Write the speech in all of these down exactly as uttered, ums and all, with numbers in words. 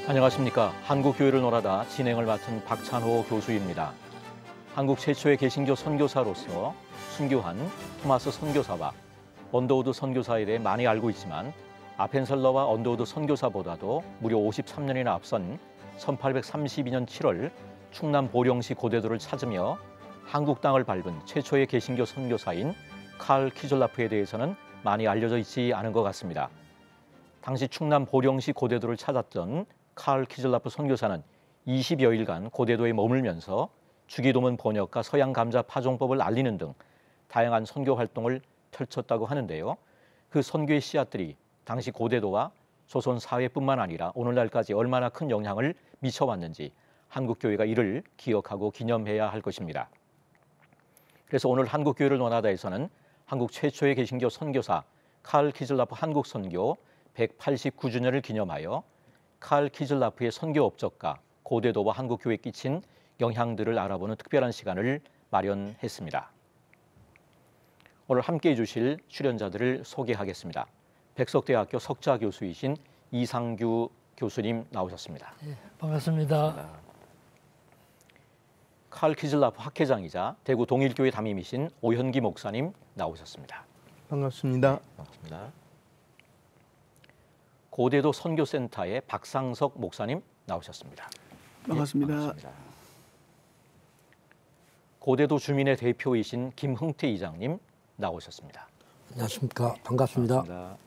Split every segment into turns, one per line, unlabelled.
안녕하십니까. 한국교회를 논하다 진행을 맡은 박찬호 교수입니다. 한국 최초의 개신교 선교사로서 순교한 토마스 선교사와 언더우드 선교사에 대해 많이 알고 있지만 아펜셀러와 언더우드 선교사보다도 무려 오십삼 년이나 앞선 천팔백삼십이 년 칠월 충남 보령시 고대도를 찾으며 한국 땅을 밟은 최초의 개신교 선교사인 칼 키즐라프에 대해서는 많이 알려져 있지 않은 것 같습니다. 당시 충남 보령시 고대도를 찾았던 칼 키즐라프 선교사는 이십여일간 고대도에 머물면서 주기도문 번역과 서양 감자 파종법을 알리는 등 다양한 선교 활동을 펼쳤다고 하는데요. 그 선교의 씨앗들이 당시 고대도와 조선 사회뿐만 아니라 오늘날까지 얼마나 큰 영향을 미쳐왔는지 한국교회가 이를 기억하고 기념해야 할 것입니다. 그래서 오늘 한국교회를 논하다에서는 한국 최초의 개신교 선교사 칼 키즐라프 한국 선교 백팔십구 주년을 기념하여 칼 키즐라프의 선교 업적과 고대도와 한국교회에 끼친 영향들을 알아보는 특별한 시간을 마련했습니다. 오늘 함께해 주실 출연자들을 소개하겠습니다. 백석대학교 석좌 교수이신 이상규 교수님 나오셨습니다.
네, 반갑습니다.
칼 키즐라프 학회장이자 대구 동일교회 담임이신 오현기 목사님 나오셨습니다.
반갑습니다.
네, 반갑습니다. 고대도 선교센터의 박상석 목사님 나오셨습니다.
반갑습니다.
네, 반갑습니다. 고대도 주민의 대표이신 김흥태 이장님 나오셨습니다.
안녕하십니까. 반갑습니다.
반갑습니다.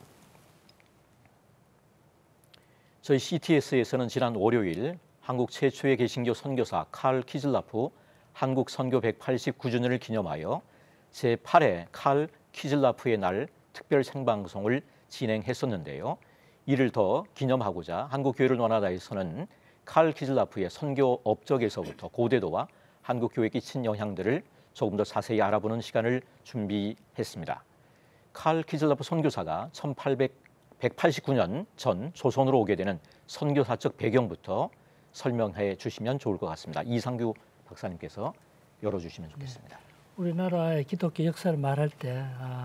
저희 씨티에스에서는 지난 월요일 한국 최초의 개신교 선교사 칼 키즐라프 한국 선교 백팔십구 주년을 기념하여 제팔 회 칼 키즐라프의 날 특별 생방송을 진행했었는데요. 이를 더 기념하고자 한국교회를 논하다에서는 칼 키즐라프의 선교 업적에서부터 고대도와 한국교회에 끼친 영향들을 조금 더 자세히 알아보는 시간을 준비했습니다. 칼 키즐라프 선교사가 천팔백팔십구 년 전 조선으로 오게 되는 선교사적 배경부터 설명해 주시면 좋을 것 같습니다. 이상규 박사님께서 열어주시면 좋겠습니다.
네. 우리나라의 기독교 역사를 말할 때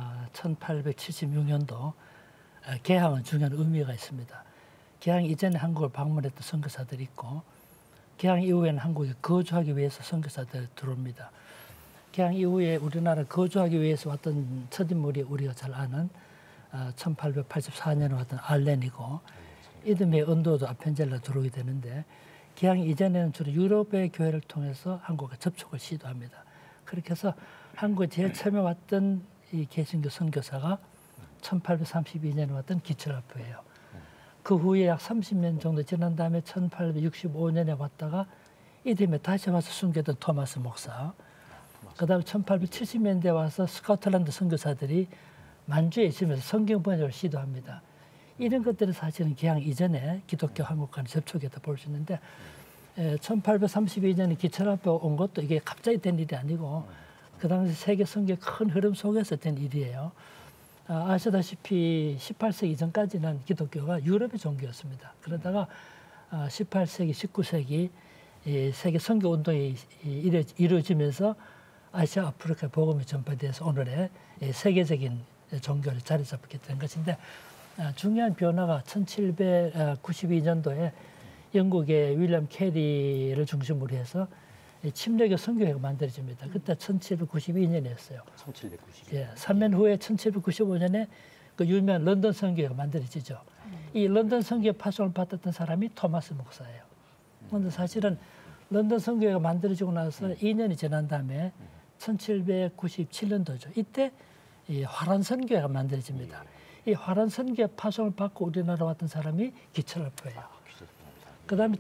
천팔백칠십육 년도 개항은 중요한 의미가 있습니다. 개항 이전에 한국을 방문했던 선교사들이 있고 개항 이후에는 한국에 거주하기 위해서 선교사들이 들어옵니다. 개항 이후에 우리나라 거주하기 위해서 왔던 첫 인물이 우리가 잘 아는 천팔백팔십사 년에 왔던 알렌이고 이듬해 언더우드 아펜젤러 들어오게 되는데 개항 이전에는 주로 유럽의 교회를 통해서 한국에 접촉을 시도합니다. 그렇게 해서 한국에 제일 처음에 왔던 이 개신교 선교사가 천팔백삼십이 년에 왔던 키즐라프예요. 그 후에 약 삼십 년 정도 지난 다음에 천팔백육십오 년에 왔다가 이듬해 다시 와서 순교했던 토마스 목사. 그다음에 천팔백칠십 년대에 와서 스코틀랜드 선교사들이 만주에 있으면서 성경 번역을 시도합니다. 이런 것들은 사실은 개항 이전에 기독교 한국과는 접촉했다 볼 수 있는데 에, 천팔백삼십이 년에 키즐라프가 온 것도 이게 갑자기 된 일이 아니고 그 당시 세계 선교의 큰 흐름 속에서 된 일이에요. 아, 아시다시피 십팔 세기 전까지는 기독교가 유럽의 종교였습니다. 그러다가 아, 십팔 세기, 십구 세기 이 세계 선교 운동이 이루, 이루어지면서 아시아, 아프리카 복음이 전파돼서 오늘의 세계적인 종교를 자리 잡게 된 것인데 아, 중요한 변화가 천칠백구십이 년도에 영국의 윌리엄 캐리를 중심으로 해서 침례교 선교회가 만들어집니다. 그때 천칠백구십이 년이었어요.
천칠백구십이.
예, 삼 년 후에 천칠백구십오 년에 그 유명한 런던 선교회가 만들어지죠. 이 런던 선교회 파송을 받았던 사람이 토마스 목사예요. 그런데 사실은 런던 선교회가 만들어지고 나서 이 년이 지난 다음에 천칠백구십칠 년도죠. 이때 이 화란 선교회가 만들어집니다. 이 화란 선교회 파송을 받고 우리나라 왔던 사람이 키즐라프예요. 그 다음에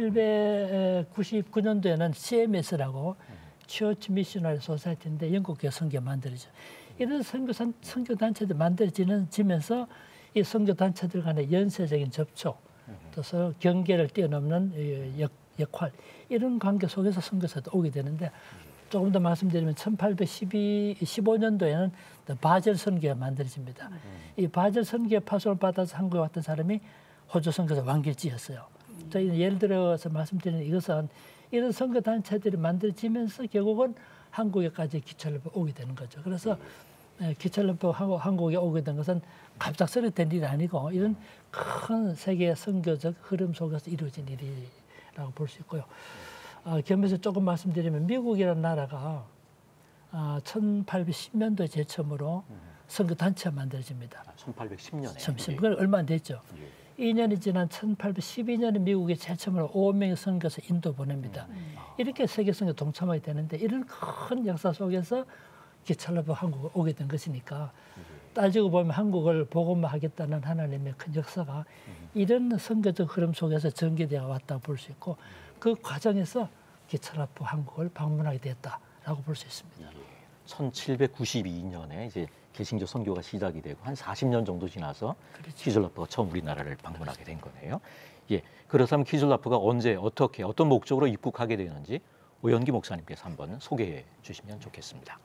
천칠백구십구 년도에는 씨엠에스라고 Church Missionary Society인데 영국 교회 선교 만들어져. 이런 선교 선교 단체들 만들어지면서 이 선교 단체들 간의 연쇄적인 접촉, 또 서로 경계를 뛰어넘는 역, 역할 이런 관계 속에서 선교사도 오게 되는데 조금 더 말씀드리면 천팔백십오 년도에는 바젤 선교가 만들어집니다. 이 바젤 선교에 파송을 받아서 한국에 왔던 사람이 호주 선교사 왕길지였어요. 저희는 예를 들어서 말씀드리는 이것은 이런 선교 단체들이 만들어지면서 결국은 한국에까지 기초를 오게 되는 거죠. 그래서 예, 기철연법 한국, 한국에 오게 된 것은 갑작스레 된 일이 아니고 이런 큰 세계 선교적 흐름 속에서 이루어진 일이라고 볼 수 있고요. 어, 겸해서 조금 말씀드리면 미국이라는 나라가 어, 천팔백십 년도에 제처음으로 선교 단체가 만들어집니다.
아, 천팔백십 년에.
그걸 얼마 안 됐죠. 이 년이 지난 천팔백십이 년에 미국이 제처음으로 오만 명의 선교사 인도 보냅니다. 음. 이렇게 세계 선교 동참하게 되는데 이런 큰 역사 속에서 기철연법 한국에 오게 된 것이니까 따지고 보면 한국을 복음화 하겠다는 하나님의 큰 역사가 이런 선교적 흐름 속에서 전개되어 왔다고 볼 수 있고 그 과정에서 기철연법 한국을 방문하게 됐다라고 볼 수 있습니다.
천칠백구십이 년에 이제 개신교 선교가 시작이 되고 한 사십 년 정도 지나서 그렇죠. 키즐라프가 처음 우리나라를 방문하게 된 거네요. 예, 그렇다면 키즐라프가 언제 어떻게 어떤 목적으로 입국하게 되는지 오연기 목사님께서 한번 소개해 주시면 좋겠습니다.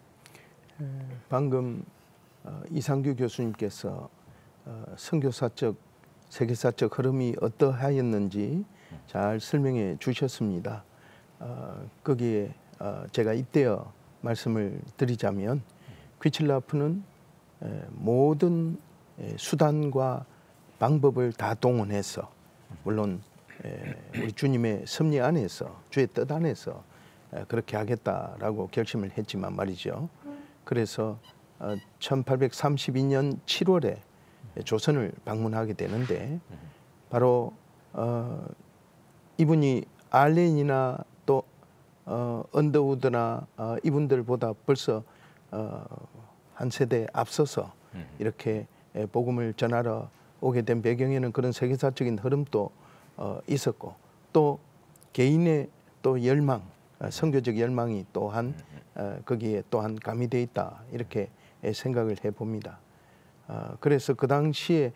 방금 어, 이상규 교수님께서 어, 선교사적 세계사적 흐름이 어떠하였는지 잘 설명해 주셨습니다. 어, 거기에 어, 제가 입대어 말씀을 드리자면 귀칠라프는 에, 모든 에, 수단과 방법을 다 동원해서 물론 에, 우리 주님의 섭리 안에서 주의 뜻 안에서 에, 그렇게 하겠다라고 결심을 했지만 말이죠. 그래서 어, 천팔백삼십이 년 칠월에 조선을 방문하게 되는데 바로 어, 이분이 알렌이나 또 어, 언더우드나 어, 이분들보다 벌써 어, 한 세대 앞서서 이렇게 복음을 전하러 오게 된 배경에는 그런 세계사적인 흐름도 어, 있었고 또 개인의 또 열망, 어, 선교적 열망이 또한 어, 거기에 또한 가미되어 있다 이렇게 생각을 해봅니다. 어, 그래서 그 당시에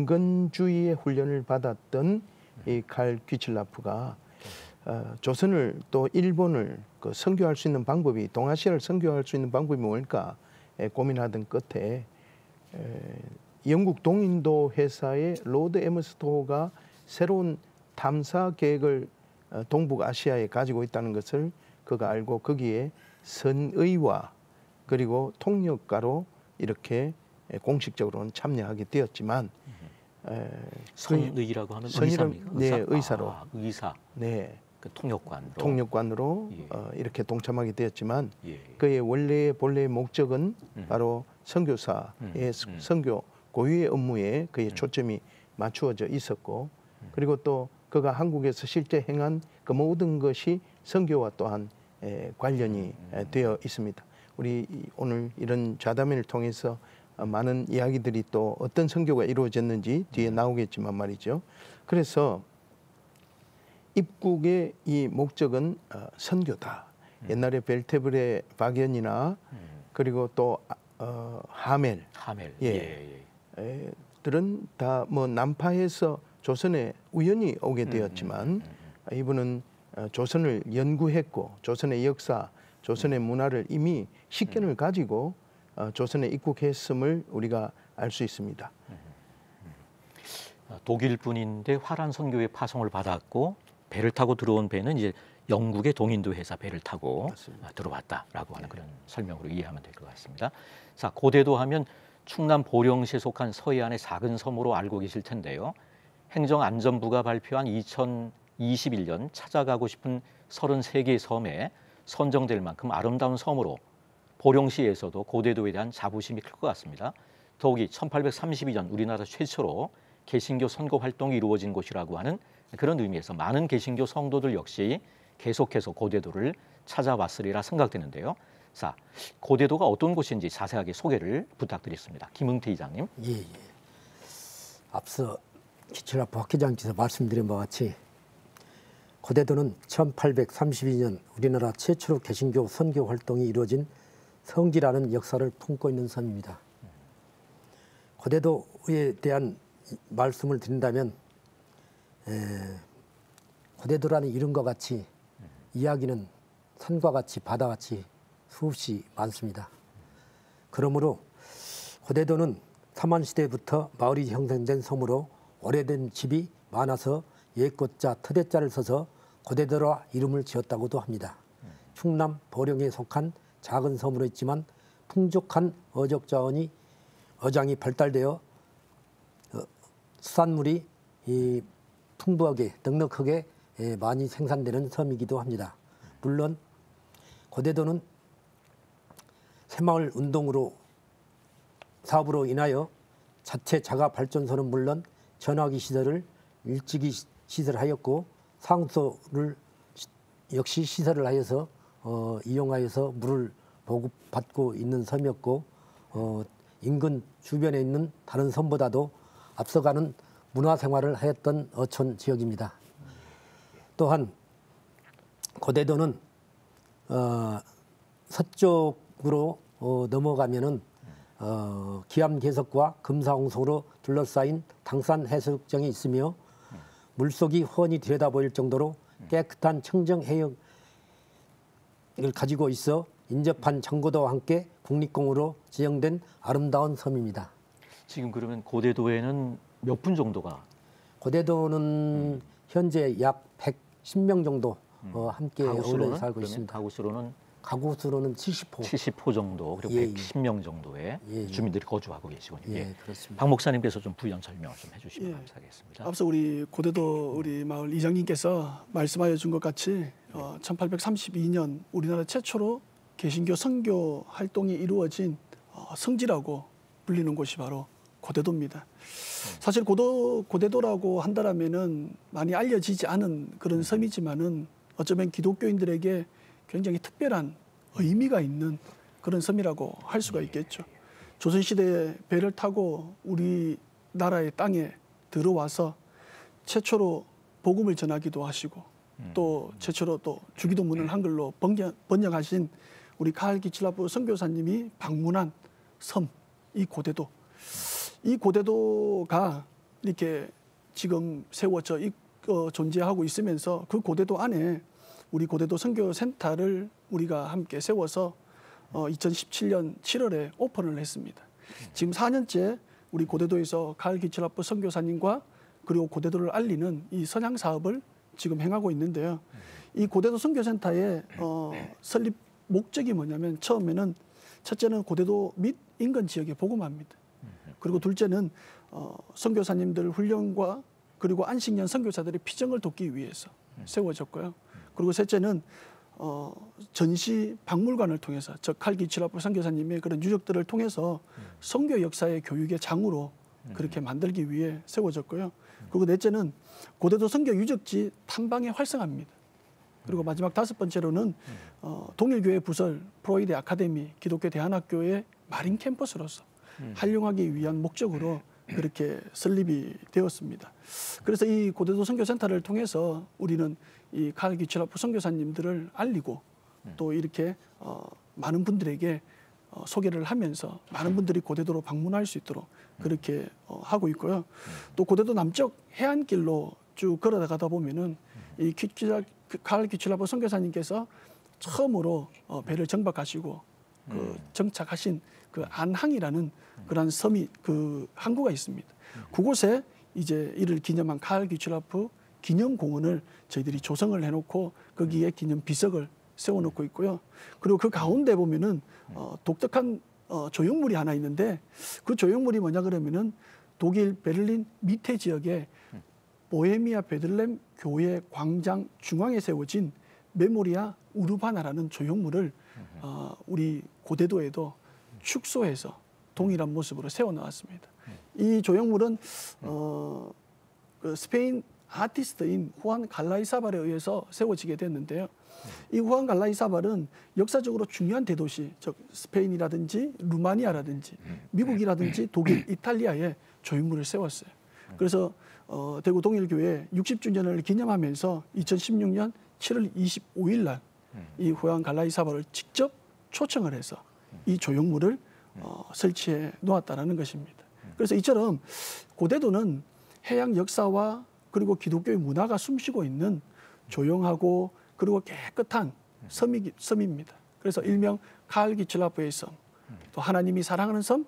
경건주의의 훈련을 받았던 이 칼 귀칠라프가 어, 조선을 또 일본을 그 선교할 수 있는 방법이 동아시아를 선교할 수 있는 방법이 뭘까 에, 고민하던 끝에 에, 영국 동인도 회사의 로드 에머스토가 새로운 탐사 계획을 어, 동북아시아에 가지고 있다는 것을 그가 알고 거기에 선의와 그리고 통역가로 이렇게 공식적으로는 참여하게 되었지만 에,
선의라고 하는
선의라-
의사입니까?
네,
의사?
의사로.
아, 의사.
네,
그 통역관으로.
통역관으로
예.
어, 이렇게 동참하게 되었지만
예.
그의 원래의 본래의 목적은
음.
바로 선교사의
음, 음.
선교 고유의 업무에 그의 초점이 맞추어져 있었고 그리고 또 그가 한국에서 실제 행한 그 모든 것이 선교와 또한 에, 관련이 에, 되어 있습니다. 우리 이- 오늘 이런 좌담회를 통해서 어, 많은 이야기들이 또 어떤 선교가 이루어졌는지 뒤에 나오겠지만 말이죠. 그래서 입국의 이 목적은 어, 선교다. 옛날에 벨테브레 박연이나 그리고 또 어, 하멜
하멜.
예.
예. 예.
에, 들은 다 뭐 남파에서 조선에 우연히 오게 되었지만 이분은 어, 조선을 연구했고 조선의 역사, 조선의 문화를 이미 식견을 가지고 어, 조선에 입국했음을 우리가 알 수 있습니다.
독일 분인데 화란 선교의 파송을 받았고 배를 타고 들어온 배는 이제 영국의 동인도 회사 배를 타고
맞습니다.
들어왔다라고 하는 그런 설명으로 이해하면 될 것 같습니다. 자, 고대도 하면 충남 보령시에 속한 서해안의 작은 섬으로 알고 계실 텐데요. 행정안전부가 발표한 이천이십일 년 찾아가고 싶은 서른세 개의 섬에 선정될 만큼 아름다운 섬으로 보령시에서도 고대도에 대한 자부심이 클 것 같습니다. 더욱이 천팔백삼십이 년 우리나라 최초로 개신교 선거 활동이 이루어진 곳이라고 하는 그런 의미에서 많은 개신교 성도들 역시 계속해서 고대도를 찾아왔으리라 생각되는데요. 자, 고대도가 어떤 곳인지 자세하게 소개를 부탁드리겠습니다. 김응태 이장님.
예, 예. 앞서 기철라프 학회장께서 말씀드린 바와 같이 고대도는 천팔백삼십이 년 우리나라 최초로 개신교 선교 활동이 이루어진 성지라는 역사를 품고 있는 섬입니다. 고대도에 대한 말씀을 드린다면 에, 고대도라는 이름과 같이 이야기는 산과 같이 바다같이 수없이 많습니다. 그러므로 고대도는 삼한시대부터 마을이 형성된 섬으로 오래된 집이 많아서 옛것자 터대자를 써서 고대도라 이름을 지었다고도 합니다. 충남 보령에 속한 작은 섬으로 있지만 풍족한 어적 자원이 어장이 발달되어 어, 수산물이 이 풍부하게 넉넉하게 예, 많이 생산되는 섬이기도 합니다. 물론 고대도는 새마을 운동으로 사업으로 인하여 자체 자가 발전소는 물론 전화기 시설을 일찍이 시설하였고 상소를 역시 시설을 하여서 어, 이용하여서 물을 보급받고 있는 섬이었고 어, 인근 주변에 있는 다른 섬보다도 앞서가는 문화생활을 하였던 어촌 지역입니다. 또한 고대도는 어, 서쪽으로 어, 넘어가면은 어, 기암괴석과 금사홍석으로 둘러싸인 당산 해수욕장이 있으며 물속이 훤히 들여다보일 정도로 깨끗한 청정 해역을 가지고 있어 인접한 정고도와 함께 국립공원으로 지정된 아름다운 섬입니다.
지금 그러면 고대도에는 몇 분 정도가?
고대도는 음. 현재 약 백십 명 정도
음.
어, 함께
가구수로는?
어울려 살고 있습니다.
가구 수로는
가구 수로는 칠십 호.
칠십 호 정도, 그리고
예,
백십 명 정도의
예, 예.
주민들이 거주하고 계시군요.
예,
예.
그렇습니다.
박 목사님께서 좀 부연 설명을 좀 해주시면
예.
감사하겠습니다.
앞서 우리 고대도 우리 마을 이장님께서 말씀하여 준 것 같이 어, 천팔백삼십이 년 우리나라 최초로 개신교 선교 활동이 이루어진 어, 성지라고 불리는 곳이 바로 고대도입니다. 사실 고도, 고대도라고 한다라면은 많이 알려지지 않은 그런 섬이지만은 어쩌면 기독교인들에게 굉장히 특별한 의미가 있는 그런 섬이라고 할 수가 있겠죠. 조선시대에 배를 타고 우리나라의 땅에 들어와서 최초로 복음을 전하기도 하시고 또 최초로 또 주기도문을 한글로 번역, 번역하신 우리 카할 기칠라프 선교사님이 방문한 섬, 이 고대도. 이 고대도가 이렇게 지금 세워져 있, 어, 존재하고 있으면서 그 고대도 안에 우리 고대도 선교센터를 우리가 함께 세워서 어, 이천십칠 년 칠월에 오픈을 했습니다. 지금 사 년째 우리 고대도에서 카할 기칠라프 선교사님과 그리고 고대도를 알리는 이 선양 사업을 지금 행하고 있는데요. 이 고대도 선교센터의 어, 설립 목적이 뭐냐면 처음에는 첫째는 고대도 및 인근 지역에 복음합니다. 그리고 둘째는 어, 선교사님들 훈련과 그리고 안식년 선교사들의 피정을 돕기 위해서 세워졌고요. 그리고 셋째는 어, 전시 박물관을 통해서 즉 카할 기칠라프 선교사님의 그런 유적들을 통해서 선교 역사의 교육의 장으로 그렇게 만들기 위해 세워졌고요. 그리고 넷째는 고대도 선교 유적지 탐방의 활성화입니다. 그리고 마지막 다섯 번째로는 어, 동일교회 부설 프로이데 아카데미 기독교 대안학교의 마린 캠퍼스로서 활용하기 위한 목적으로 그렇게 설립이 되었습니다. 그래서 이 고대도 선교센터를 통해서 우리는 이 카할 기칠라프 선교사님들을 알리고 또 이렇게 어, 많은 분들에게 어, 소개를 하면서 많은 분들이 고대도로 방문할 수 있도록 그렇게 어, 하고 있고요. 또 고대도 남쪽 해안길로 쭉 걸어가다 보면은 이 기칠라, 카할 기칠라프 선교사님께서 처음으로 어, 배를 정박하시고 그 정착하신 그 안항이라는 그런 섬이 그 항구가 있습니다. 그곳에 이제 이를 기념한 카할 기칠라프 기념공원을 저희들이 조성을 해놓고 거기에 기념 비석을 세워놓고 있고요. 그리고 그 가운데 보면은 어, 독특한 어, 조형물이 하나 있는데 그 조형물이 뭐냐 그러면은 독일 베를린 밑에 지역에 보헤미아 베들렘 교회 광장 중앙에 세워진 메모리아 우르바나라는 조형물을 어, 우리 고대도에도 축소해서 동일한 모습으로 세워놓았습니다. 이 조형물은 어, 그 스페인 아티스트인 후안 갈라이사발에 의해서 세워지게 됐는데요. 이 후안 갈라이사발은 역사적으로 중요한 대도시, 즉 스페인이라든지 루마니아라든지 미국이라든지 독일, 이탈리아에 조형물을 세웠어요. 그래서 어, 대구 동일교회 육십 주년을 기념하면서 이천십육 년 칠월 이십오일 날 이 후안 갈라이사발을 직접 초청을 해서 이 조형물을 어, 설치해 놓았다는 것입니다. 그래서 이처럼 고대도는 해양 역사와 그리고 기독교의 문화가 숨쉬고 있는 조용하고 그리고 깨끗한 섬이, 섬입니다. 그래서 일명 카할 기칠라프의 섬, 또 하나님이 사랑하는 섬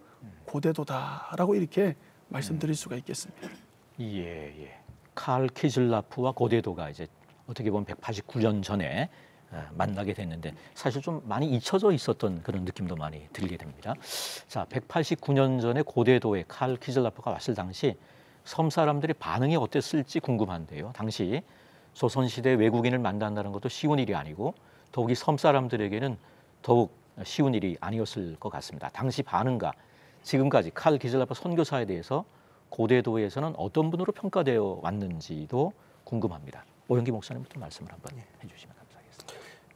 고대도다라고 이렇게 말씀드릴 수가 있겠습니다.
예, 예. 카할 기칠라프와 고대도가 이제 어떻게 보면 백팔십구 년 전에 만나게 됐는데 사실 좀 많이 잊혀져 있었던 그런 느낌도 많이 들게 됩니다. 자, 백팔십구 년 전에 고대도에 칼 키즐라프가 왔을 당시 섬 사람들의 반응이 어땠을지 궁금한데요. 당시 조선시대 외국인을 만난다는 것도 쉬운 일이 아니고 더욱이 섬 사람들에게는 더욱 쉬운 일이 아니었을 것 같습니다. 당시 반응과 지금까지 칼 키즐라프 선교사에 대해서 고대도에서는 어떤 분으로 평가되어 왔는지도 궁금합니다. 오영기 목사님부터 말씀을 한번 해주시면 감사하겠습니다.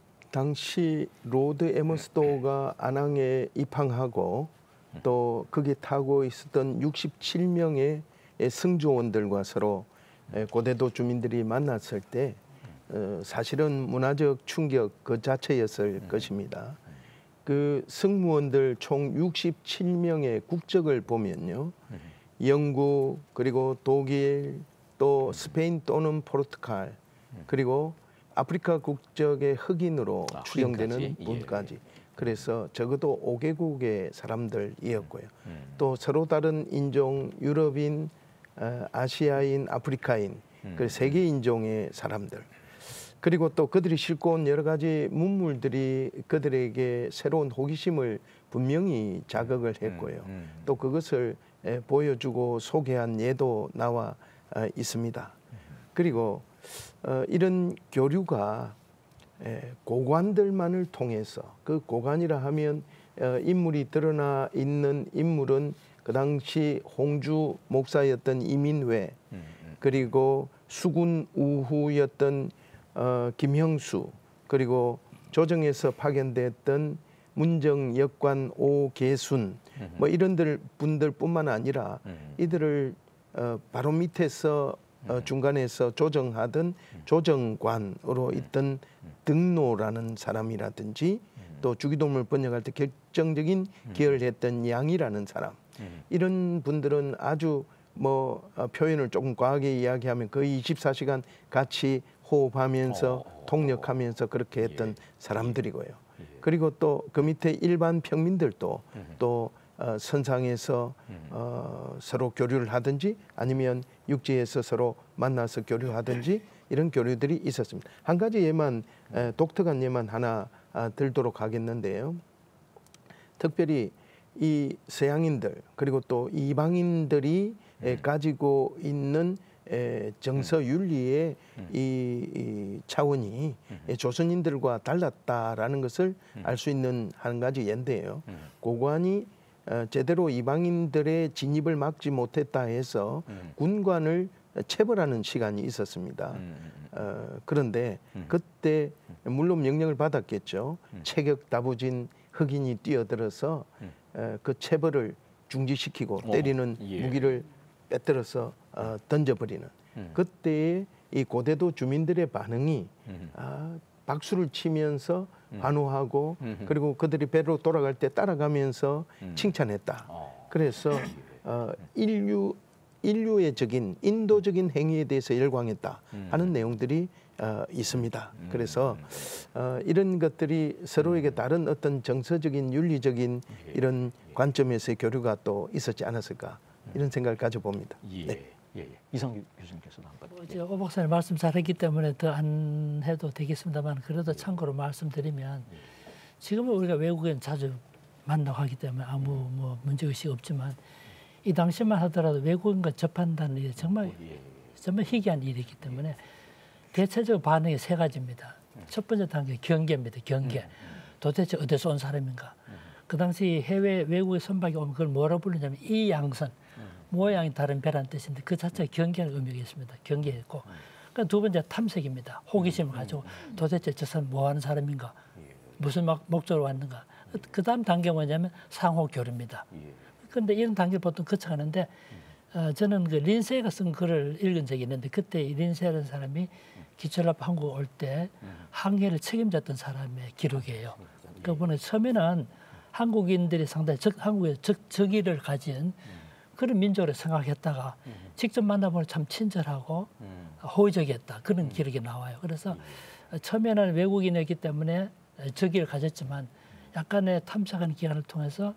당시 로드 에머스도가 아낭에 입항하고 또 거기에 타고 있었던 육십칠 명의 승조원들과 서로 고대도 주민들이 만났을 때 사실은 문화적 충격 그 자체였을 것입니다. 그 승무원들 총 육십칠 명의 국적을 보면요. 영국 그리고 독일 또 스페인 또는 포르투갈 그리고 아프리카 국적의 흑인으로
아,
추정되는
흑인까지?
분까지. 그래서 적어도 오 개국의 사람들이었고요.
음.
또 서로 다른 인종, 유럽인, 어, 아시아인, 아프리카인,
음.
그 세계 인종의 사람들. 그리고 또 그들이 싣고 온 여러 가지 문물들이 그들에게 새로운 호기심을 분명히 자극을 했고요.
음, 음.
또 그것을 에, 보여주고 소개한 예도 나와 어, 있습니다. 그리고 어, 이런 교류가 에, 고관들만을 통해서 그 고관이라 하면 어, 인물이 드러나 있는 인물은 그 당시 홍주 목사였던 이민회
음, 음.
그리고 수군 우후였던 어, 김형수 그리고 조정에서 파견됐던 문정 역관 오계순 뭐 이런들 분들뿐만 아니라
음.
이들을 어, 바로 밑에서 어, 중간에서 조정하던 조정관으로 있던 등노라는 사람이라든지 또 주기도문을 번역할 때 결정적인 기여를 했던 양이라는 사람 이런 분들은 아주 뭐 어, 표현을 조금 과하게 이야기하면 거의 이십사 시간 같이 호흡하면서
어.
통역하면서 그렇게 했던
예.
사람들이고요. 그리고 또 그 밑에 일반 평민들도 또 어, 선상에서 어, 서로 교류를 하든지 아니면 육지에서 서로 만나서 교류하든지 이런 교류들이 있었습니다. 한 가지 예만 에, 독특한 예만 하나 아, 들도록 하겠는데요. 특별히 이 서양인들 그리고 또 이방인들이 에, 가지고 있는 에, 정서 윤리의 이, 이 차원이 에, 조선인들과 달랐다라는 것을 알 수 있는 한 가지 예인데요. 고관이 어, 제대로 이방인들의 진입을 막지 못했다 해서 군관을 체벌하는 시간이 있었습니다. 어, 그런데 그때 물론 명령을 받았겠죠. 체격다부진 흑인이 뛰어들어서 어, 그 체벌을 중지시키고
어,
때리는
예.
무기를 빼뜨려서 어, 던져버리는 그때의 이 고대도 주민들의 반응이 아, 박수를 치면서 환호하고 그리고 그들이 배로 돌아갈 때 따라가면서 칭찬했다.
어.
그래서 어, 인류 인류의 적인 인도적인 행위에 대해서 열광했다 하는 내용들이 어, 있습니다. 그래서 어, 이런 것들이 서로에게 다른 어떤 정서적인 윤리적인 이런 관점에서의 교류가 또 있었지 않았을까 이런 생각을 가져봅니다.
예.
네.
예, 예. 이성규 교수님께서도 한번.
뭐 이제 오 박사님 말씀 잘했기 때문에 더 안 해도 되겠습니다만 그래도 참고로 말씀드리면 지금은 우리가 외국인 자주 만나고 하기 때문에 아무 뭐 문제의식이 없지만 이 당시만 하더라도 외국인과 접한다는 일이 정말
예.
정말 희귀한 일이기 때문에 대체적으로 반응이 세 가지입니다. 첫 번째 단계 경계입니다. 경계. 도대체 어디서 온 사람인가. 그 당시 해외 외국의 선박이 오면 그걸 뭐라고 부르냐면 이 양선. 모양이 다른 배라는 뜻인데 그 자체가 경계하는 의미가 있습니다. 경계했고. 그러니까 두 번째 탐색입니다. 호기심을 가지고 도대체 저 사람 뭐 하는 사람인가. 무슨 막 목적으로 왔는가. 그 다음 단계가 뭐냐면 상호 교류입니다. 그런데 이런 단계를 보통 거쳐가는데 어, 저는 그 린세가 쓴 글을 읽은 적이 있는데 그때 이 린세라는 사람이 기철라프 한국 올 때 항해를 책임졌던 사람의 기록이에요. 그분은 처음에는 한국인들이 상당히 적, 한국의 적, 적의를 가진 그런 민족으로 생각했다가 직접 만나보면 참 친절하고 호의적이었다. 그런 기록이 나와요. 그래서 처음에는 외국인이었기 때문에 적의를 가졌지만 약간의 탐색하는 기간을 통해서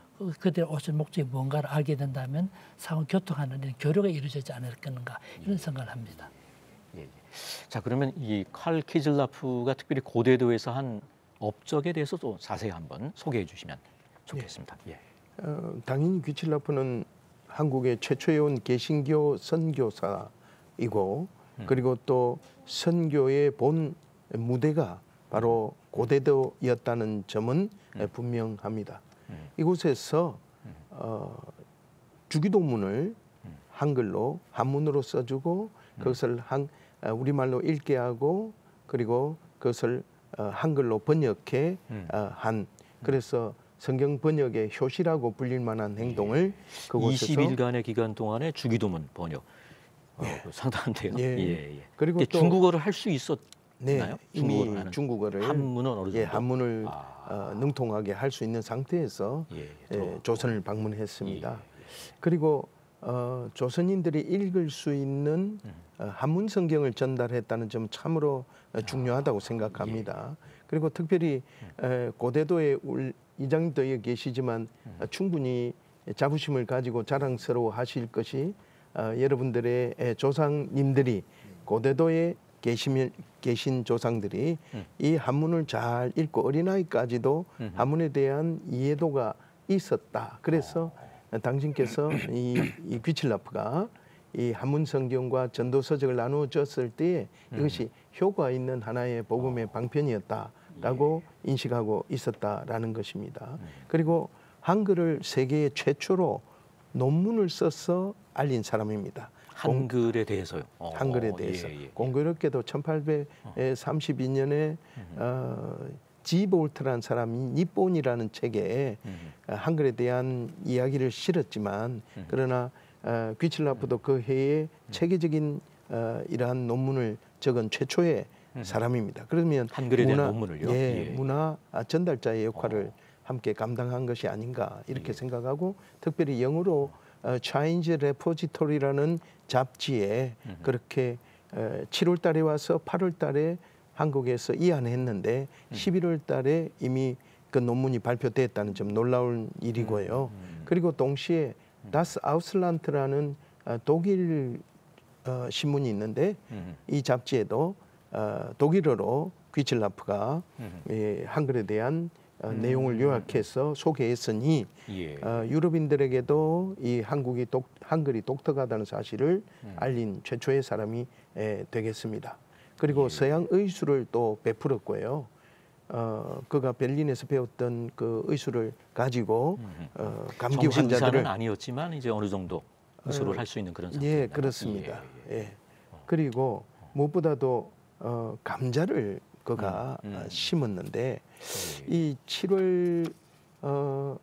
그들의 오실 목적이 뭔가를 알게 된다면 상호 교통하는 이런 교류가 이루어지지 않을까 이런 생각을 합니다.
예, 예. 자, 그러면 이 칼 키즐라프가 특별히 고대도에서 한 업적에 대해서도 자세히 한번 소개해 주시면 좋겠습니다. 예.
어, 당연히 귀칠라프는 한국의 최초에 온 개신교 선교사이고
음.
그리고 또 선교의 본 무대가 바로 고대도였다는 점은
음.
분명합니다.
음.
이곳에서 어, 주기도문을
음.
한글로 한문으로 써주고 그것을 한, 어, 우리말로 읽게 하고 그리고 그것을 어, 한글로 번역해
음.
어, 한 그래서 성경 번역의 효시라고 불릴 만한 행동을 그곳에서
이십 일간의 기간 동안에 주기도문 번역. 어,
예.
상당한데요.
예.
예, 예.
그리고
이게
또
중국어를 할 수 있었나요?
네, 이미
중국어를 하는.
중국어를
한문은 어느 정도?
예, 한문을
아.
어, 능통하게 할 수 있는 상태에서
예,
예, 조선을 방문했습니다.
예, 예.
그리고 어, 조선인들이 읽을 수 있는
음.
어, 한문 성경을 전달했다는 점 참으로 어, 중요하다고
아,
생각합니다.
예.
그리고 특별히 에, 고대도에 울, 이장님도 여기 계시지만
음.
어, 충분히 자부심을 가지고 자랑스러워하실 것이 어, 여러분들의 에, 조상님들이 고대도에 계시면, 계신 조상들이
음.
이 한문을 잘 읽고 어린아이까지도
음흠.
한문에 대한 이해도가 있었다. 그래서
어.
당신께서 이, 이 귀칠라프가 이 한문 성경과 전도 서적을 나누어 줬을 때 이것이 효과 있는 하나의 복음의 방편이었다라고 인식하고 있었다라는 것입니다. 그리고 한글을 세계 최초로 논문을 써서 알린 사람입니다.
한글에 대해서요. 어,
한글에 대해서
예, 예.
공교롭게도 천팔백삼십이 년에 어, 지볼트라는 사람이 니폰이라는 책에
음.
어, 한글에 대한 이야기를 실었지만
음.
그러나 어, 귀칠라프도 그 해에 체계적인 어, 이러한 논문을 적은 최초의
음.
사람입니다. 그러면
한글에 대한
문화,
논문을요?
예,
예.
문화 전달자의 역할을
어.
함께 감당한 것이 아닌가 이렇게
예.
생각하고 특별히 영어로 어, Chinese Repository라는 잡지에
음.
그렇게 어, 칠월 달에 와서 팔월 달에 한국에서 이안했는데
음.
십일월 달에 이미 그 논문이 발표됐다는 점 놀라운 일이고요.
음.
그리고 동시에 다스 아우슬란트라는 어, 독일 어, 신문이 있는데
음.
이 잡지에도 어, 독일어로 귀칠라프가
음.
예, 한글에 대한 어,
음.
내용을 요약해서 소개했으니
예.
어, 유럽인들에게도 이 한국이 독, 한글이 독특하다는 사실을
음.
알린 최초의 사람이 에, 되겠습니다. 그리고
예.
서양 의술을 또 베풀었고요. 어, 그가 베를린에서 배웠던 그 의술을 가지고
음.
어, 감기
정식 의사는
환자들을
아니었지만 이제 어느 정도 의술을
어,
할 수 있는 그런 상태.
예 그렇습니다. 예. 그리고 무엇보다도 어, 감자를 그가
음, 음.
어, 심었는데
예.
이 칠월 어,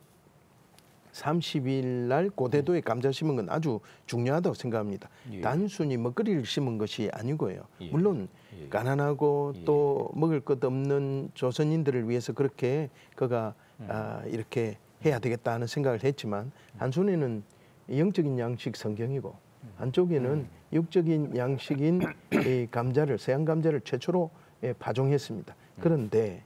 삼십일 날 고대도에 감자 심은 건 아주 중요하다고 생각합니다.
예.
단순히 먹거리를 심은 것이 아니고요.
예.
물론
예.
가난하고
예.
또 먹을 것 없는 조선인들을 위해서 그렇게 그가
음.
아, 이렇게 해야 되겠다 하는 생각을 했지만 한손에는 영적인 양식 성경이고 한쪽에는
음.
육적인 양식인 이 감자를 서양 감자를 최초로 예, 파종했습니다.
음.
그런데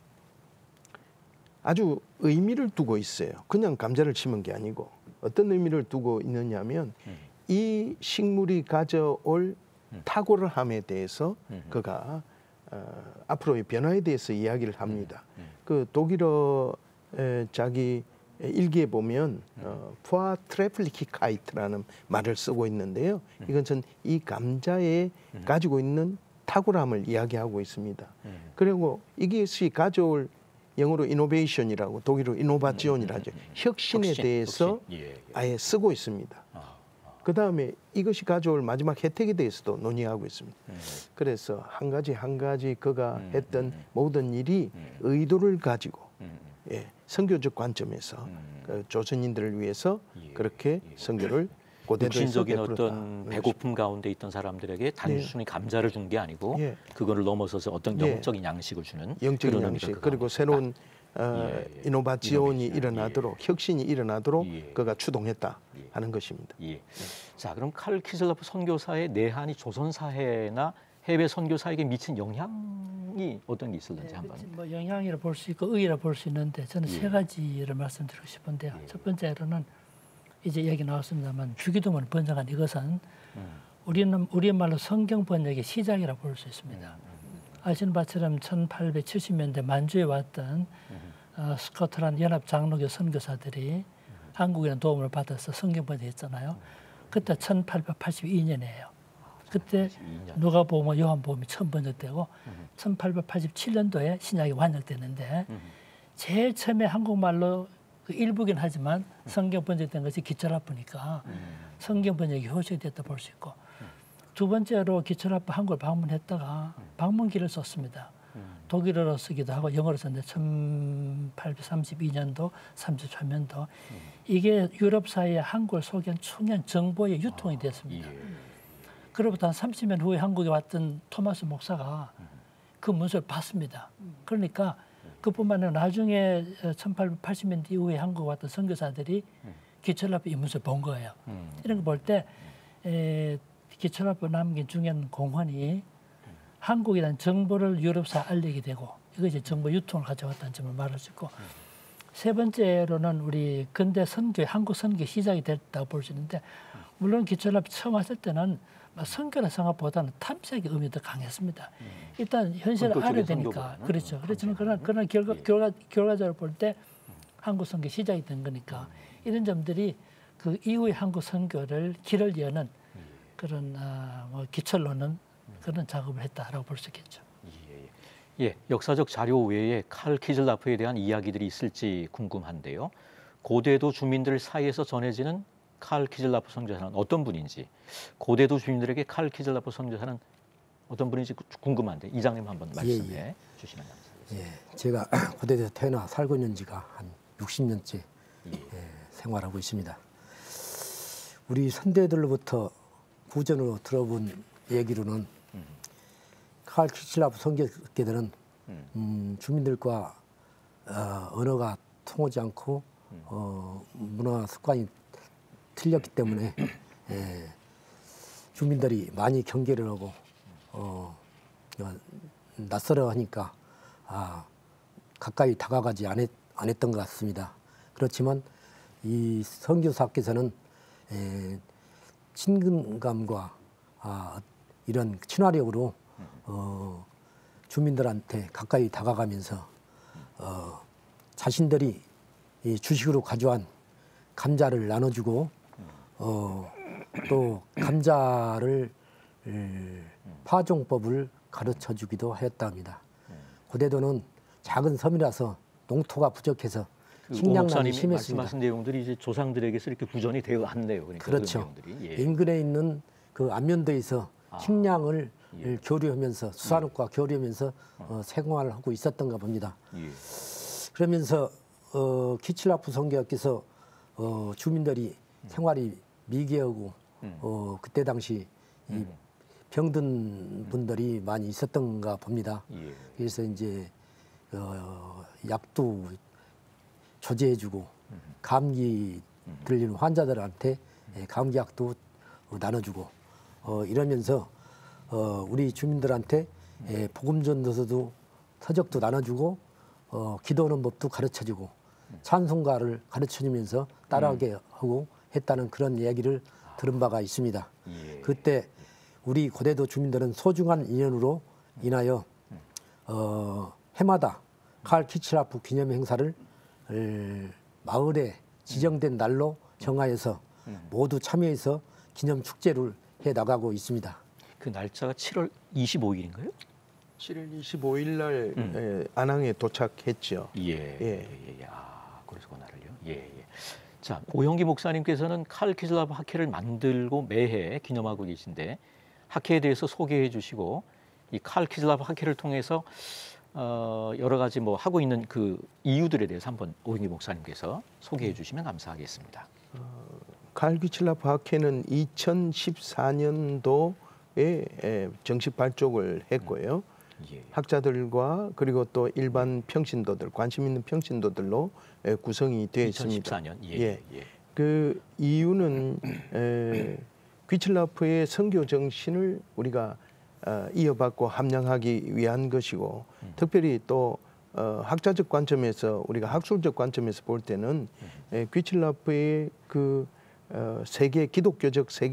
아주 의미를 두고 있어요. 그냥 감자를 심은 게 아니고 어떤 의미를 두고 있느냐면
음.
이 식물이 가져올
음.
탁월함에 대해서
음.
그가 어, 앞으로의 변화에 대해서 이야기를 합니다.
음.
그 독일어 에, 자기 일기에 보면 어, 푸아 트레플리키카이트라는 말을 쓰고 있는데요. 이것은 이 감자에
음.
가지고 있는 탁월함을 이야기하고 있습니다.
음.
그리고 이것이 가져올 영어로 이노베이션이라고 독일어 이노바지온이라 하죠. 혁신에
혁신,
대해서
혁신. 예, 예.
아예 쓰고 있습니다.
아,
그 다음에 이것이 가져올 마지막 혜택에 대해서도 논의하고 있습니다.
음.
그래서 한 가지 한 가지 그가
음,
했던
음,
모든 일이
음.
의도를 가지고
음.
예, 선교적 관점에서
음.
그 조선인들을 위해서
예,
그렇게
예.
선교를 고대도에서
육신적인
베풀었다.
어떤 배고픔 가운데 있던 사람들에게 단순히 감자를 준 게 아니고
예.
그거를 넘어서서 어떤
예.
영적인 양식을 주는
영적인
그런 의미가
양식
그
그리고
가운데
새로운
있다.
어,
예, 예.
이노바지온이
이노베이션.
일어나도록 혁신이 일어나도록
예.
그가 추동했다
예.
하는 것입니다.
예. 자, 그럼 칼 키즐라프 선교사의 내한이 조선 사회나 해외 선교사에게 미친 영향이 어떤 게 있을는지 한번.
뭐 영향이라 볼 수 있고 의의라 볼 수 있는데 저는
예.
세 가지를 말씀드리고 싶은데요.
예.
첫 번째로는 이제 얘기 나왔습니다만 주기도문을 번성한 이것은
음.
우리는 우리말로 성경 번역의 시작이라고 볼 수 있습니다. 아시는 바처럼 천팔백칠십 년대 만주에 왔던 어, 스코틀랜드 연합 장로교 선교사들이 한국이라는 도움을 받아서 성경 번역했잖아요. 그때 천팔백팔십이 년이에요. 그때 누가복음, 요한복음이 처음 번역되고 천팔백팔십칠 년도에 신약이 완역됐는데 제일 처음에 한국말로 그 일부긴 하지만 성경 번역된 것이 기철학부니까 성경 번역이 효시가 됐다 볼 수 있고, 두 번째로 기철학부 한국을 방문했다가 방문기를 썼습니다. 독일어로 쓰기도 하고 영어로 썼는데 천팔백삼십이 년도, 삼십삼 년도 이게 유럽 사회에 한국을 소개한 중요한 정보의 유통이 됐습니다. 그로부터 한 삼십 년 후에 한국에 왔던 토마스 목사가 그 문서를 봤습니다. 그러니까 그뿐만 아니라 나중에 천팔백팔십 년대 이후에 한국에 왔던 선교사들이 기철학부 이 문서를 본 거예요. 이런 거 볼 때 기철학부 남긴 중요한 공헌이 한국이라는 정보를 유럽사에 알리게 되고 이것이 정보 유통을 가져왔다는 점을 말할 수 있고, 세 번째로는 우리 근대 선교, 한국 선교 시작이 됐다고 볼 수 있는데, 물론 기철학부 처음 왔을 때는 선교라는 생각보다는 탐색의 의미가 더 강했습니다. 일단 현실을 알아야 되니까. 그렇죠. 그렇지만 그러나, 그러나 결과, 결과, 결과적으로 볼 때 한국 선교 시작이 된 거니까 이런 점들이 그 이후에 한국 선교를 길을 여는 그런 아, 뭐 기철로는 그런 작업을 했다라고 볼 수 있겠죠.
예, 예, 역사적 자료 외에 칼 키즐라프에 대한 이야기들이 있을지 궁금한데요. 고대도 주민들 사이에서 전해지는 칼 키즐라프 선교사는 어떤 분인지, 고대도 주민들에게 칼 키즐라프 선교사는 어떤 분인지 궁금한데 이장님 한번 말씀해 예, 예. 주시면 감사하겠습니다.
예, 제가 고대에서 태어나 살고 있는 지가 한 육십 년째 예. 예, 생활하고 있습니다. 우리 선대들로부터 구전으로 들어본 얘기로는 음. 칼 키즐라프 선교사들은 음. 음, 주민들과 어, 언어가 통하지 않고 음. 어, 문화 습관이 틀렸기 때문에 예, 주민들이 많이 경계를 하고 어, 낯설어 하니까 아, 가까이 다가가지 않았, 안 했던 것 같습니다. 그렇지만 이 선교사께서는 예, 친근감과 아, 이런 친화력으로 어, 주민들한테 가까이 다가가면서 어, 자신들이 이 주식으로 가져온 감자를 나눠주고 어, 또 감자를 에, 파종법을 가르쳐주기도 하였답니다. 고대도는 작은 섬이라서 농토가 부족해서
그
식량난이 심했습니다.
말씀하신 내용들이 이제 조상들에게서 이렇게 구전이 되어 왔네요. 그러니까
그렇죠.
그 예.
인근에 있는 그 안면도에서 아, 식량을 예. 교류하면서 수산업과 예. 교류하면서 어, 생활을 하고 있었던가 봅니다. 예. 그러면서 어, 키즐라프 선교사께서 어, 주민들이 음. 생활이 미개하고 음. 어, 그때 당시 이 음. 병든 분들이 음. 많이 있었던가 봅니다. 예. 그래서 이제 어, 약도 조제해주고 음. 감기 들리는 환자들한테 음. 감기약도 어, 나눠주고 어, 이러면서 어, 우리 주민들한테 음. 예, 복음전도서도 서적도 나눠주고 어, 기도하는 법도 가르쳐주고 음. 찬송가를 가르쳐주면서 따라하게 음. 하고 했다는 그런 이야기를 들은 바가 있습니다. 예. 그때 우리 고대도 주민들은 소중한 인연으로 인하여 어, 해마다 칼 키즐라프 기념 행사를 마을에 지정된 날로 정하여서 모두 참여해서 기념 축제를 해 나가고 있습니다.
그 날짜가 칠월 이십오일인가요?
칠월 이십오일 날 음. 에, 안항에 도착했죠.
예, 예, 예, 예. 아, 그래서 그날을요. 예, 예. 자, 오형기 목사님께서는 칼 키즐라프 학회를 만들고 매해 기념하고 계신데 학회에 대해서 소개해 주시고 이 칼 키즐라프 학회를 통해서 어, 여러 가지 뭐 하고 있는 그 이유들에 대해서 한번 오형기 목사님께서 소개해 주시면 감사하겠습니다.
어, 칼 키즐라프 학회는 이천십사 년도에 에, 정식 발족을 했고요. 음. 예. 학자들과 그리고 또 일반 평신도들, 관심 있는 평신도들로 에, 구성이 되어 있습니다.
이천십사 년. 예.
예.
예.
그 이유는 에, 키즐라프의 선교 정신을 우리가 어, 이어받고 함양하기 위한 것이고 음. 특별히 또 어, 학자적 관점에서 우리가 학술적 관점에서 볼 때는 음. 에, 키즐라프의 그 어, 세계 기독교적 세계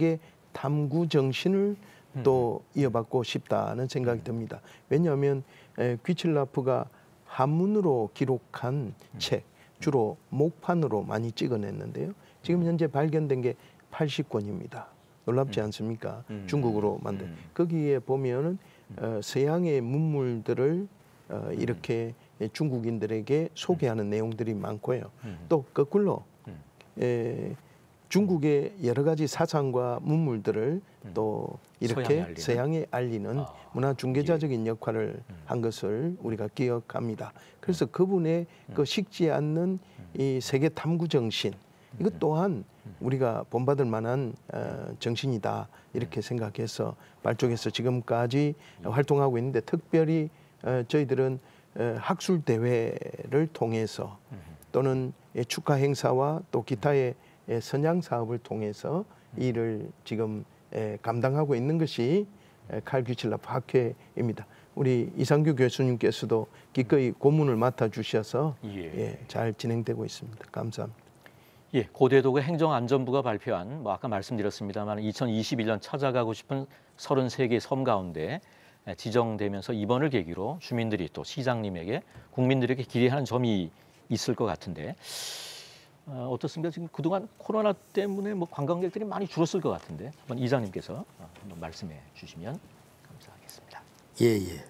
탐구 정신을 또 이어받고 싶다는 생각이 듭니다. 왜냐하면 에, 귀칠라프가 한문으로 기록한 책 주로 목판으로 많이 찍어냈는데요. 지금 현재 발견된 게 팔십 권입니다. 놀랍지 않습니까? 중국어로 만든. 거기에 보면은 어, 서양의 문물들을 어, 이렇게 중국인들에게 소개하는 내용들이 많고요. 또 거꾸로 에, 중국의 여러 가지 사상과 문물들을 또 이렇게
서양에 알리는,
서양에 알리는
아,
문화 중개자적인 역할을 한 것을 우리가 기억합니다. 그래서 그분의 그 식지 않는 이 세계 탐구 정신, 이것 또한 우리가 본받을 만한 어, 정신이다 이렇게 생각해서 발족해서 지금까지 활동하고 있는데, 특별히 어, 저희들은 어, 학술 대회를 통해서 또는 축하 행사와 또 기타의 선양 사업을 통해서 이 일을 지금 에, 감당하고 있는 것이 에, 칼 귀칠라프 학회입니다. 우리 이상규 교수님께서도 기꺼이 고문을 맡아 주셔서
예.
예, 잘 진행되고 있습니다. 감사합니다.
예, 고대도구 행정안전부가 발표한 뭐 아까 말씀드렸습니다만 이천이십일 년 찾아가고 싶은 서른세 개 섬 가운데 지정되면서 이번을 계기로 주민들이 또 시장님에게 국민들에게 기대하는 점이 있을 것 같은데 어, 어떻습니까? 지금 그동안 코로나 때문에 뭐 관광객들이 많이 줄었을 것 같은데 한번 이장님께서 한번 말씀해 주시면 감사하겠습니다.
예, 예.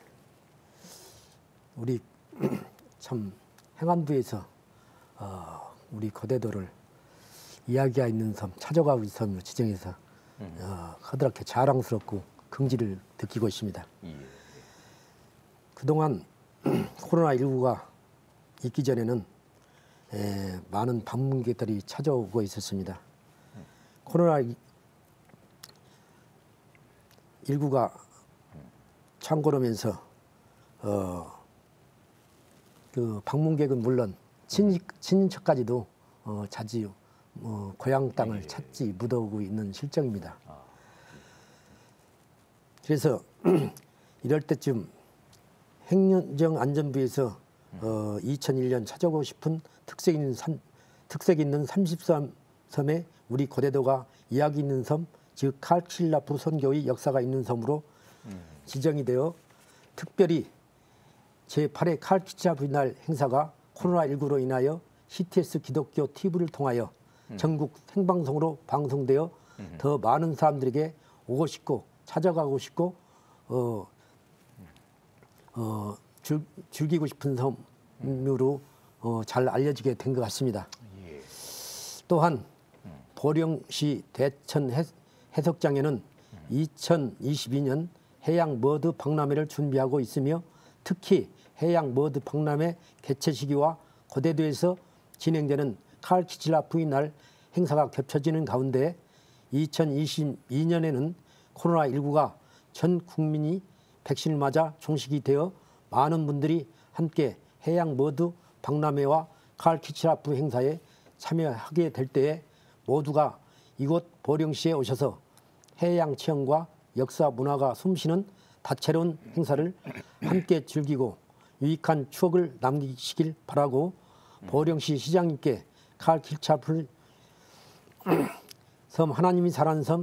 우리 참 행안부에서 어, 우리 거대도를 이야기가 있는 섬, 찾아가고 있는 섬으로 지정해서
음.
어, 커다랗게 자랑스럽고 긍지를 느끼고 있습니다.
예.
그동안 코로나십구가 있기 전에는 에, 많은 방문객들이 찾아오고 있었습니다. 코로나십구가 창궐하면서 어, 그 방문객은 물론 친인, 친인척까지도 어, 자주 어, 고향 땅을 찾지 못하고 있는 실정입니다. 그래서 이럴 때쯤 행정안전부에서 어, 이천일 년 찾아오고 싶은 특색 있는 삼, 특색 있는 삼십삼 섬에 우리 고대도가 이야기 있는 섬, 즉 칼킬라프 선교의 역사가 있는 섬으로 음. 지정이 되어 특별히 제팔 회 칼킬라프 날 행사가 코로나십구로 인하여 씨티에스 기독교 티비를 통하여 음. 전국 생방송으로 방송되어 음. 더 많은 사람들에게 오고 싶고 찾아가고 싶고 어, 어, 즐, 즐기고 싶은 섬으로 어, 잘 알려지게 된 것 같습니다. 예. 또한 보령시 대천 해, 해석장에는 음. 이천이십이 년 해양 머드 박람회를 준비하고 있으며 특히 해양 머드 박람회 개최 시기와 고대도에서 진행되는 칼 키칠라프의 날 행사가 겹쳐지는 가운데 이천이십이 년에는 코로나십구가 전 국민이 백신을 맞아 종식이 되어 많은 분들이 함께 해양 머드 박람회와 칼 키칠라프 행사에 참여하게 될 때에 모두가 이곳 보령시에 오셔서 해양 체험과 역사 문화가 숨쉬는 다채로운 행사를 함께 즐기고 유익한 추억을 남기시길 바라고 보령시 시장님께 칼 키칠라프 섬 하나님이 사랑하는 섬에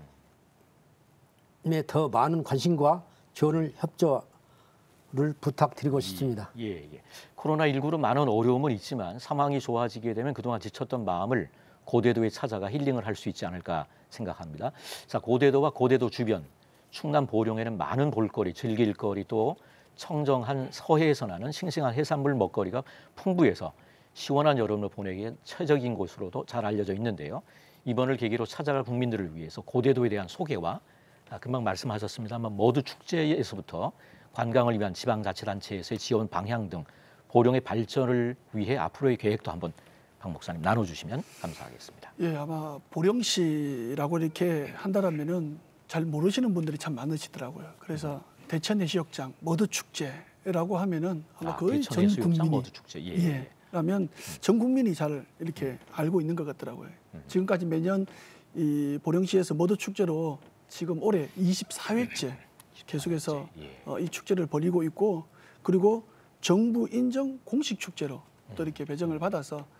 더 많은 관심과 지원을 협조를 부탁드리고 싶습니다.
예, 예. 코로나십구로 많은 어려움은 있지만 상황이 좋아지게 되면 그동안 지쳤던 마음을 고대도에 찾아가 힐링을 할 수 있지 않을까 생각합니다. 자, 고대도와 고대도 주변, 충남 보령에는 많은 볼거리, 즐길 거리 또 청정한 서해에서 나는 싱싱한 해산물 먹거리가 풍부해서 시원한 여름을 보내기에 최적인 곳으로도 잘 알려져 있는데요. 이번을 계기로 찾아갈 국민들을 위해서 고대도에 대한 소개와 아, 금방 말씀하셨습니다만 머드 축제에서부터 관광을 위한 지방자치단체에서의 지원 방향 등 보령의 발전을 위해 앞으로의 계획도 한번 박 목사님 나눠주시면 감사하겠습니다.
예, 아마 보령시라고 이렇게 한다라면은 잘 모르시는 분들이 참 많으시더라고요. 그래서 대천 해수욕장 머드 축제라고 하면은 아마
아,
거의
대천
전
해수욕장
국민이
머드 축제. 예.
예, 라면 전 국민이 잘 이렇게 알고 있는 것 같더라고요. 지금까지 매년 이 보령시에서 머드 축제로 지금 올해 이십사 회째 계속해서
예.
어, 이 축제를 벌이고 있고, 그리고 정부 인정 공식 축제로 또 이렇게 배정을 받아서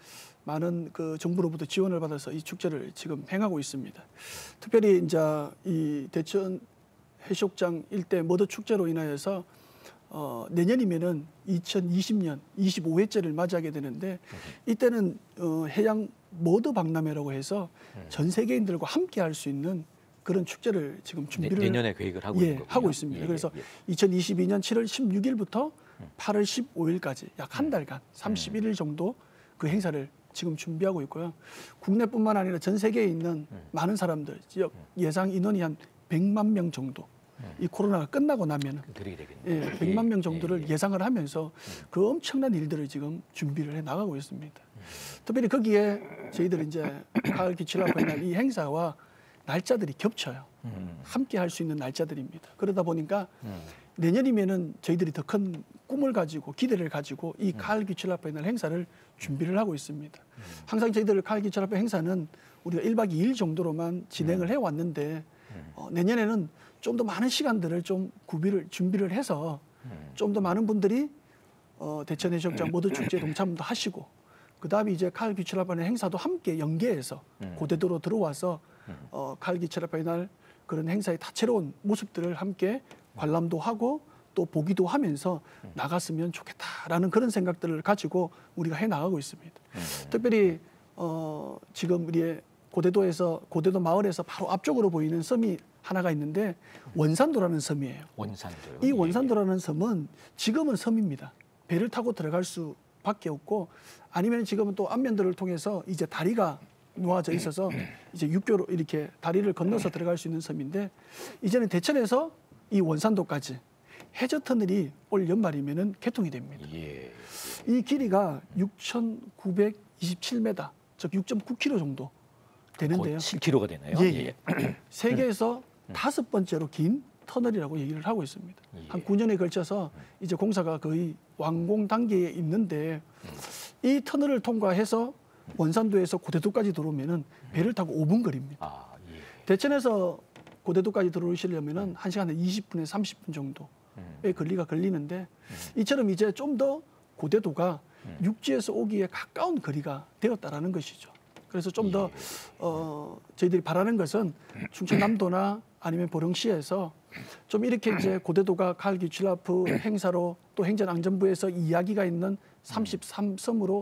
많은 그 정부로부터 지원을 받아서 이 축제를 지금 행하고 있습니다. 특별히 이제 이 대천 해수욕장 일대 머더 축제로 인하여서 어, 내년이면은 이천이십 년 이십오 회째를 맞이하게 되는데 이때는 어, 해양 머더 박람회라고 해서 전 세계인들과 함께 할 수 있는 그런 축제를 지금 준비를
내, 내년에 계획을 하고
예,
있는 거군요.
하고 있습니다.
예,
그래서
예, 예.
이천이십이 년 칠월 십육일부터 팔월 십오일까지 약 한 달간 삼십일 일 정도 그 행사를 지금 준비하고 있고요. 국내뿐만 아니라 전 세계에 있는 많은 사람들, 지역 예상 인원이 한 백만 명 정도. 이 코로나가 끝나고 나면은
그렇게 되겠네요.
예, 백만 명
예,
정도를
예, 예.
예상을 하면서 그 엄청난 일들을 지금 준비를 해 나가고 있습니다. 특별히 거기에 저희들 이제 가을 기칠라프에 날 이 행사와 날짜들이 겹쳐요.
음.
함께 할 수 있는 날짜들입니다. 그러다 보니까
음.
내년이면은 저희들이 더 큰 꿈을 가지고 기대를 가지고 이 가을 기칠라프의 날 행사를 준비를 하고 있습니다. 항상 저희들 가을 기칠라프 행사는 우리가 일박 이일 정도로만 진행을 해 왔는데 어, 내년에는 좀 더 많은 시간들을 좀 구비를 준비를 해서 좀 더 많은 분들이 어, 대천 해수욕장 모두 축제에 동참도 하시고 그 다음에 이제 가을 기칠라프의 행사도 함께 연계해서 고대도로 들어와서 어, 가을 기칠라프의 날 그런 행사의 다채로운 모습들을 함께 관람도 하고 또 보기도 하면서 나갔으면 좋겠다라는 그런 생각들을 가지고 우리가 해 나가고 있습니다. 특별히 어, 지금 우리의 고대도에서 고대도 마을에서 바로 앞쪽으로 보이는 섬이 하나가 있는데 원산도라는 섬이에요.
원산도요.
이 원산도라는 섬은 지금은 섬입니다. 배를 타고 들어갈 수밖에 없고 아니면 지금은 또 안면도를 통해서 이제 다리가 놓아져 있어서 이제 육교로 이렇게 다리를 건너서 들어갈 수 있는 섬인데 이제는 대천에서 이 원산도까지 해저 터널이 올 연말이면은 개통이 됩니다.
예.
이 길이가 육천구백이십칠 미터, 즉 육 점 구 킬로미터 정도 되는데요.
거의 칠 킬로미터가 되네요.
예, 예. 세계에서 다섯 번째로 긴 터널이라고 얘기를 하고 있습니다. 한 구 년에 걸쳐서 이제 공사가 거의 완공 단계에 있는데 이 터널을 통과해서 원산도에서 고대도까지 들어오면은 배를 타고 오 분 거리입니다.
아, 예.
대천에서 고대도까지 들어오시려면은 한 시간에 이십 분에 삼십 분 정도의 거리가 걸리는데 이처럼 이제 좀 더 고대도가 육지에서 오기에 가까운 거리가 되었다라는 것이죠. 그래서 좀 더 어, 저희들이 바라는 것은 충청남도나 아니면 보령시에서 좀 이렇게 이제 고대도가 가을 기칠라프 행사로 또 행정안전부에서 이야기가 있는 삼십삼 섬으로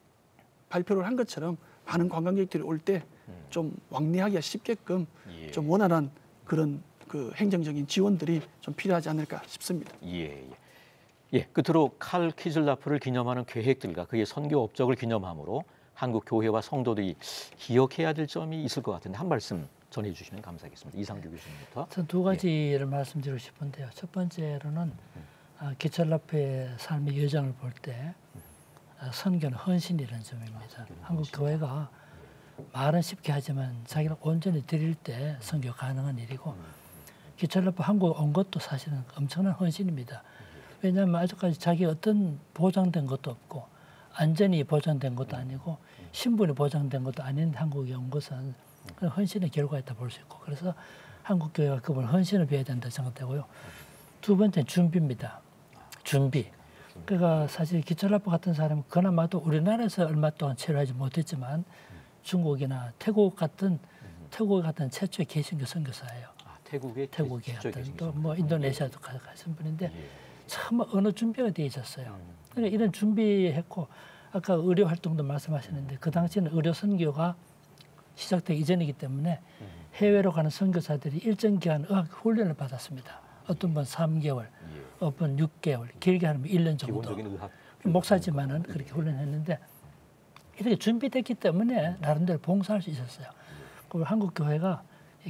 발표를 한 것처럼 많은 관광객들이 올 때 좀 왕래하기가 쉽게끔
예.
좀 원활한 그런 그 행정적인 지원들이 좀 필요하지 않을까 싶습니다.
예, 예. 예, 끝으로 칼 키즐라프를 기념하는 계획들과 그의 선교 업적을 기념함으로 한국 교회와 성도들이 기억해야 될 점이 있을 것 같은데 한 말씀 전해 주시면 감사하겠습니다. 이상규 교수님부터.
전 두 가지를 예. 말씀드리고 싶은데요. 첫 번째로는 아, 기철라프의 삶의 여정을 볼 때 아, 선교는 헌신이라는 점입니다. 한국 교회가 말은 쉽게 하지만 자기를 온전히 드릴 때 선교 가능한 일이고 기철라프 한국 온 것도 사실은 엄청난 헌신입니다. 왜냐하면 아직까지 자기 어떤 보장된 것도 없고 안전이 보장된 것도 아니고 신분이 보장된 것도 아닌 한국에 온 것은 그런 헌신의 결과였다 볼 수 있고 그래서 한국 교회가 그걸 헌신을 배워야 된다 생각되고요. 두 번째는 준비입니다. 준비. 그러니까 사실 기철라프 같은 사람은 그나마도 우리나라에서 얼마 동안 체류하지 못했지만 중국이나 태국 같은 태국 같은 최초의 개신교 선교사예요.
아, 태국의
태국의 어떤 또 뭐 인도네시아도 가- 가신 분인데
예.
참 어느 준비가 돼 있었어요. 그러니까 이런 준비했고 아까 의료 활동도 말씀하셨는데 그 당시에는 의료 선교가 시작되기 이전이기 때문에 해외로 가는 선교사들이 일정 기간 의학 훈련을 받았습니다. 어떤 분 삼 개월, 어떤 분 육 개월, 길게 하면 일 년 정도.
기본적인 의학
목사지만은 그렇게 훈련했는데 이렇게 준비됐기 때문에 나름대로 봉사할 수 있었어요. 그리고 한국 교회가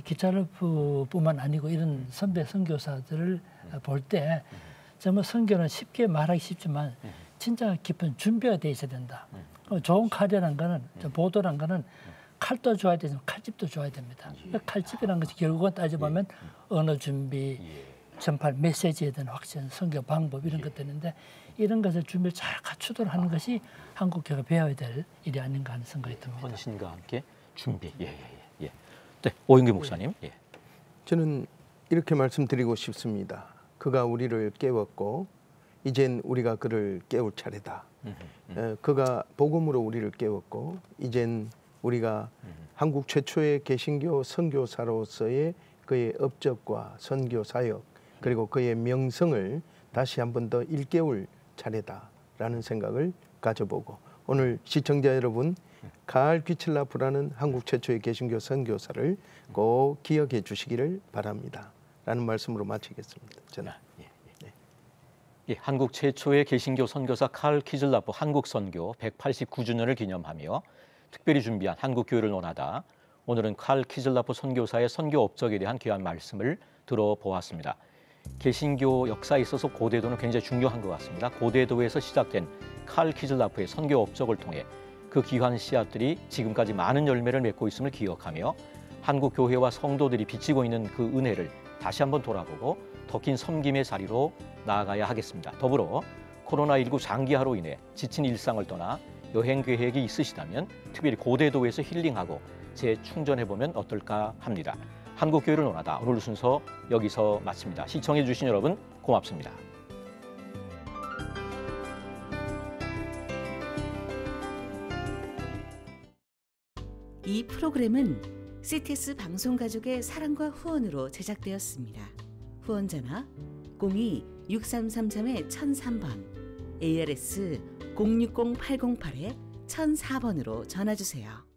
기차르프뿐만 아니고 이런 선배 선교사들을 볼 때 정말 선교는 쉽게 말하기 쉽지만 진짜 깊은 준비가 돼 있어야 된다. 좋은 칼이라는 거는 보도란 거는 칼도 좋아야 되지만 칼집도 좋아야 됩니다. 그러니까 칼집이라는 것이 결국은 따져보면 언어 준비, 전파할 메시지에 대한 확신, 선교 방법 이런 것들인데 이런 것을 준비를 잘 갖추도록 하는 것이 한국 교회가 배워야 될 일이 아닌가 하는 생각이 듭니다.
헌신과 함께 준비. 예, 예, 예. 예. 네, 오영규 목사님. 예.
저는 이렇게 말씀드리고 싶습니다. 그가 우리를 깨웠고 이젠 우리가 그를 깨울 차례다. 에, 그가 복음으로 우리를 깨웠고 이젠 우리가 한국 최초의 개신교 선교사로서의 그의 업적과 선교 사역 그리고 그의 명성을 다시 한 번 더 일깨울 차례다라는 생각을 가져보고 오늘 시청자 여러분 칼 귀칠라프라는 한국 최초의 개신교 선교사를 꼭 기억해 주시기를 바랍니다. 라는 말씀으로 마치겠습니다. 저는.
예, 한국 최초의 개신교 선교사 칼 키즐라프 한국 선교 백팔십구 주년을 기념하며 특별히 준비한 한국 교회를 논하다. 오늘은 칼 키즐라프 선교사의 선교 업적에 대한 귀한 말씀을 들어보았습니다. 개신교 역사에 있어서 고대도는 굉장히 중요한 것 같습니다. 고대도에서 시작된 칼 키즐라프의 선교 업적을 통해 그 귀한 씨앗들이 지금까지 많은 열매를 맺고 있음을 기억하며 한국 교회와 성도들이 비치고 있는 그 은혜를 다시 한번 돌아보고 더 긴 섬김의 자리로 나아가야 하겠습니다. 더불어 코로나십구 장기화로 인해 지친 일상을 떠나 여행 계획이 있으시다면 특별히 고대도에서 힐링하고 재충전해보면 어떨까 합니다. 한국교회를 논하다 오늘 순서 여기서 마칩니다. 시청해 주신 여러분 고맙습니다.
이 프로그램은 씨티에스 방송가족의 사랑과 후원으로 제작되었습니다. 후원 전화 공이 육삼삼삼 천삼 번, 에이알에스 공육공 팔공팔 천사 번으로 전화 주세요.